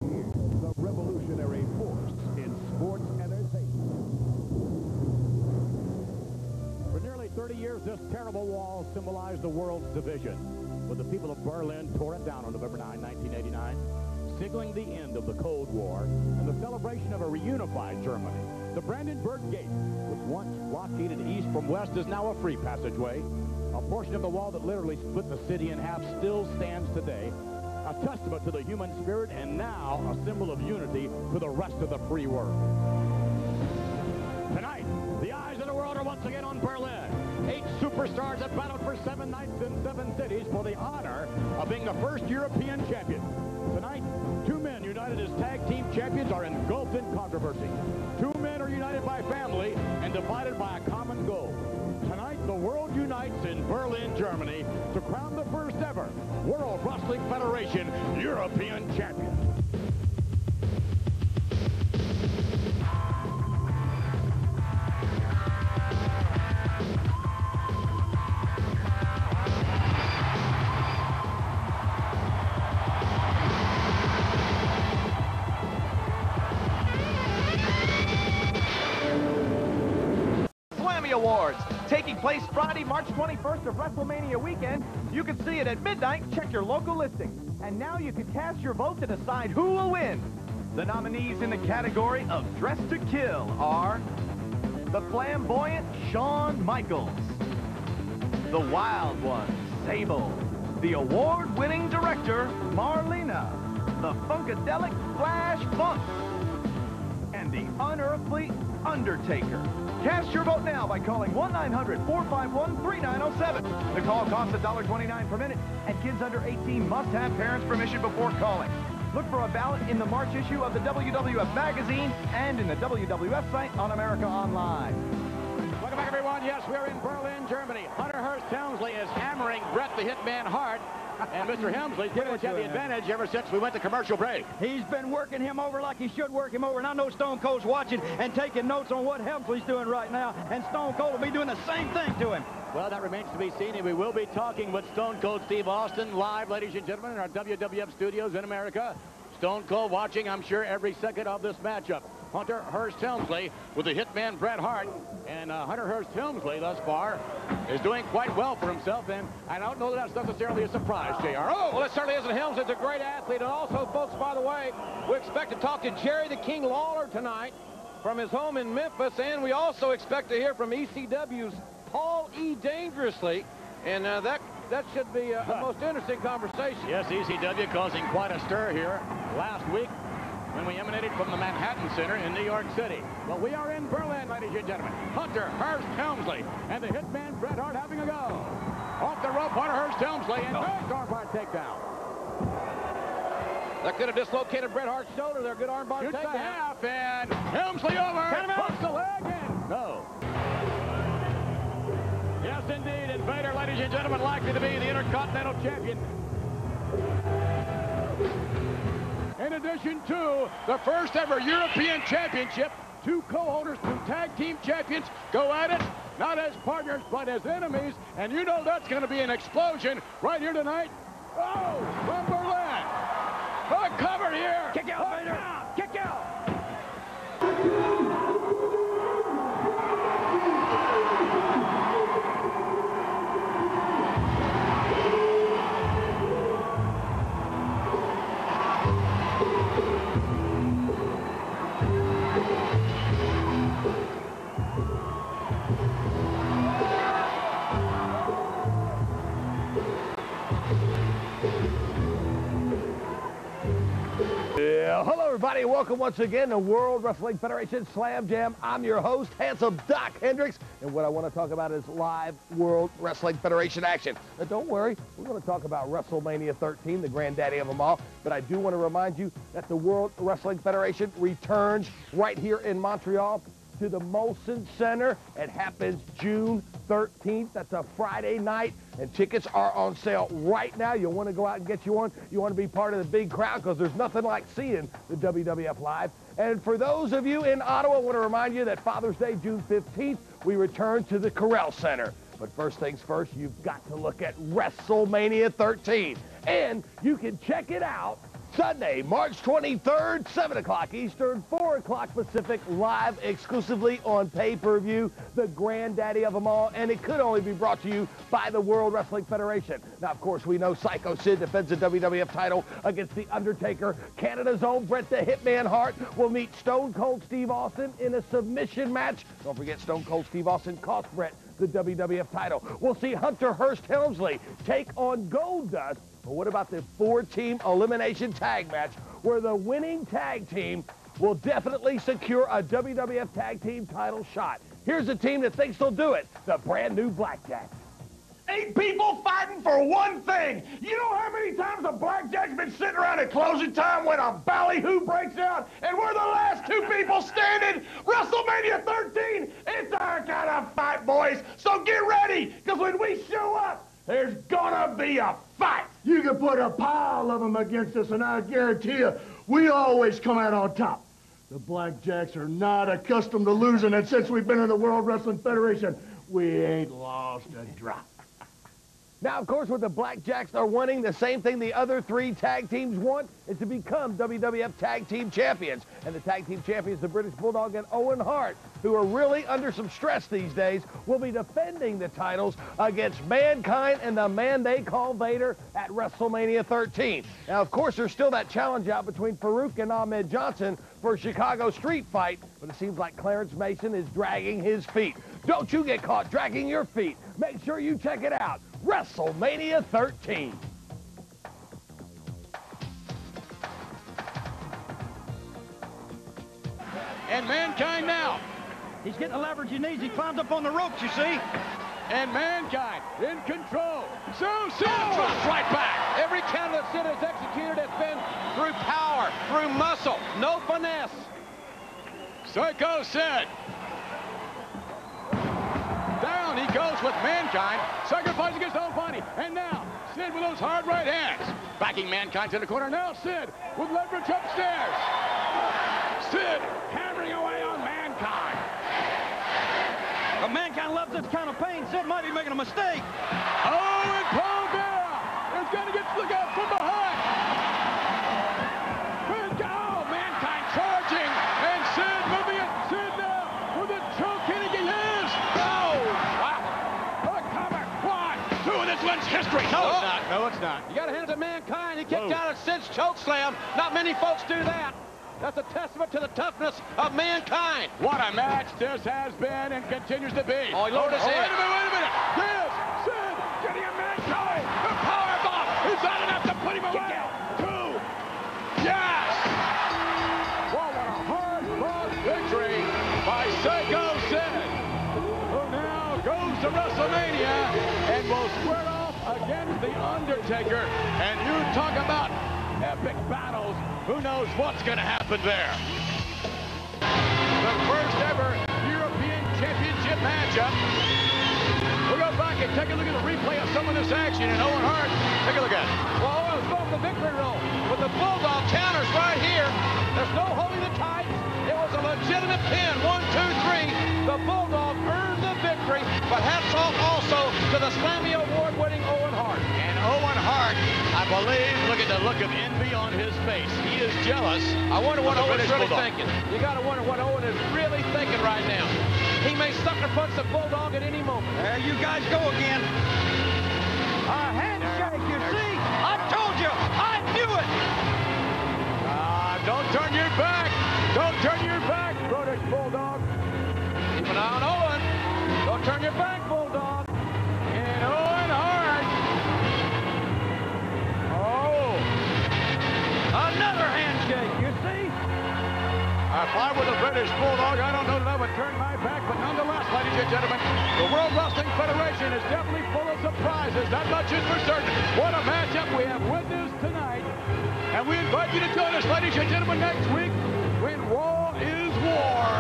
The revolutionary force in sports entertainment. For nearly 30 years, this terrible wall symbolized the world's division. But the people of Berlin tore it down on November 9, 1989, signaling the end of the Cold War and the celebration of a reunified Germany. The Brandenburg Gate, which once blockaded east from west, is now a free passageway. A portion of the wall that literally split the city in half still stands today, a testament to the human spirit and now a symbol of unity for the rest of the free world. Tonight, the eyes of the world are once again on Berlin. 8 superstars have battled for 7 nights in 7 cities for the honor of being the first European champion. Tonight, 2 men united as tag team champions are engulfed in controversy. 2 men are united by family and divided by a common goal. Tonight, the world unites in Berlin, Germany to crown the first ever World Wrestling Federation European champion. Awards, taking place Friday, March 21st of WrestleMania weekend. You can see it at midnight. Check your local listings. And now you can cast your vote to decide who will win. The nominees in the category of Dress to Kill are the flamboyant Shawn Michaels, the wild one, Sable, the award-winning director, Marlena, the funkadelic Flash Funk, and the unearthly Undertaker. Cast your vote now by calling 1-900-451-3907. The call costs $1.29 per minute, and kids under 18 must have parents' permission before calling. Look for a ballot in the March issue of the WWF magazine and in the WWF site on America Online. Welcome back, everyone. Yes, we're in Berlin, Germany. Hunter Hearst Helmsley is hammering Bret the Hitman Hart. And Mr. Helmsley's pretty much had the advantage ever since we went to commercial break. He's been working him over like he should work him over, and I know Stone Cold's watching and taking notes on what Helmsley's doing right now, and Stone Cold will be doing the same thing to him. Well, that remains to be seen, and we will be talking with Stone Cold Steve Austin live, ladies and gentlemen, in our WWF studios in America. Stone Cold watching, I'm sure, every second of this matchup. Hunter Hearst Helmsley with the Hitman Bret Hart. And Hunter Hearst Helmsley, thus far, is doing quite well for himself. And I don't know that that's necessarily a surprise, JR. Oh, well, it certainly isn't. Helmsley's a great athlete. And also, folks, by the way, we expect to talk to Jerry the King Lawler tonight from his home in Memphis. And we also expect to hear from ECW's Paul E. Dangerously. And that should be a most interesting conversation. Yes, ECW causing quite a stir here last week when we emanated from the Manhattan Center in New York City. Well, we are in Berlin, ladies and gentlemen. Hunter Hearst Helmsley and the Hitman Bret Hart having a go. Off the rope, Hunter Hearst Helmsley, and good armbar takedown. That could have dislocated Bret Hart's shoulder there. Good armbar takedown. Shoots the half, and Helmsley over. Hooks the leg in. No. Yes, indeed. And Vader, ladies and gentlemen, likely to be the Intercontinental Champion. In addition to the first ever European Championship, 2 co-holders, 2 tag team champions go at it, not as partners, but as enemies. And you know that's going to be an explosion right here tonight. Oh, from Berlin. Oh, covered here. Kick out, Vader. Kick out. Hello, everybody. Welcome once again to World Wrestling Federation Slam Jam. I'm your host, Handsome Doc Hendricks, and what I want to talk about is live World Wrestling Federation action. Now, don't worry, we're going to talk about WrestleMania 13, the granddaddy of them all, but I do want to remind you that the World Wrestling Federation returns right here in Montreal to the Molson Center. It happens June 13th. That's a Friday night, and tickets are on sale right now. You'll want to go out and get you one. You want to be part of the big crowd because there's nothing like seeing the WWF live. And for those of you in Ottawa, I want to remind you that Father's Day, June 15th, we return to the Corral Center. But first things first, you've got to look at WrestleMania 13. And you can check it out Sunday, March 23rd, 7 o'clock Eastern, 4 o'clock Pacific, live exclusively on pay-per-view, the granddaddy of them all, and it could only be brought to you by the World Wrestling Federation. Now, of course, we know Psycho Sid defends the WWF title against The Undertaker. Canada's own Bret the Hitman Hart will meet Stone Cold Steve Austin in a submission match. Don't forget, Stone Cold Steve Austin cost Bret the WWF title. We'll see Hunter Hearst Helmsley take on Goldust. But what about the 4-team elimination tag match where the winning tag team will definitely secure a WWF tag team title shot? Here's a team that thinks they'll do it, the brand new Blackjacks. 8 people fighting for one thing. You know how many times the Blackjack's been sitting around at closing time when a ballyhoo breaks out and we're the last 2 people standing? WrestleMania 13, it's our kind of fight, boys. So get ready, because when we show up, there's gonna be a fight. You can put a pile of them against us, and I guarantee you, we always come out on top. The Blackjacks are not accustomed to losing, and since we've been in the World Wrestling Federation, we ain't lost a drop. Now, of course, what the Blackjacks are wanting, the same thing the other 3 tag teams want, is to become WWF Tag Team Champions. And the tag team champions, the British Bulldog and Owen Hart, who are really under some stress these days, will be defending the titles against Mankind and the man they call Vader at WrestleMania 13. Now, of course, there's still that challenge out between Farouk and Ahmed Johnson for a Chicago street fight, but it seems like Clarence Mason is dragging his feet. Don't you get caught dragging your feet. Make sure you check it out. WrestleMania 13. And Mankind now. He's getting the leverage he needs. He climbs up on the ropes, you see. And Mankind in control. So Sid drops right back. Every counter that Sid has executed has been through power, through muscle, no finesse. Psycho Sid. Down he goes with Mankind. Sacrifice against own body. And now, Sid with those hard right hands. Backing Mankind's in the corner. Now Sid with leverage upstairs. Sid hammering away on Mankind. But Mankind loves this kind of pain. Sid might be making a mistake. Oh, and Paul Bearer is going to get the guy from behind. Oh, Mankind charging. And Sid moving it. Sid now with a choke hitting his hands. Oh, wow. A cover. 1, 2, and this one's history. No, it's not. No, it's not. You got to hand it to Mankind. He kicked out of Sid's choke slam. Not many folks do that. That's a testament to the toughness of Mankind. What a match this has been and continues to be. Oh, he lowered his head. Wait a minute. Yes, Sid getting a Mankind. The power bomb. Is that enough to put him away? 2. Yes. Well, what a hard-fought victory by Psycho Sid, who now goes to WrestleMania and will square off against The Undertaker. And you talk about epic battles. Who knows what's going to happen there? The first ever European Championship matchup. We'll go back and take a look at the replay of some of this action. And Owen Hart, take a look at it. Well, Owen's off the victory roll. But the Bulldog counters right here. There's no holding the tights. It was a legitimate pin. 1, 2, 3. The Bulldog earned the victory. But hats off also to the Slammy Award-winning Owen Hart. And Owen Hart, I believe, look at the look of envy on his face. He is jealous. I wonder what Owen's really thinking. You got to wonder what Owen is really thinking right now. He may sucker punch the Bulldog at any moment. There you guys go again. A handshake, you see? I told you. I knew it. Don't turn your back. Don't turn your back, British Bulldog. Keep an eye on Owen. Don't turn your back, Bulldog. And Owen Hart. Oh. Another handshake, you see? If I were the British Bulldog, I don't know that I would turn my back, but nonetheless, ladies and gentlemen, the World Wrestling Federation is definitely full of surprises. That much is for certain. What a matchup we have witnessed tonight. And we invite you to join us, ladies and gentlemen, next week when Raw is War.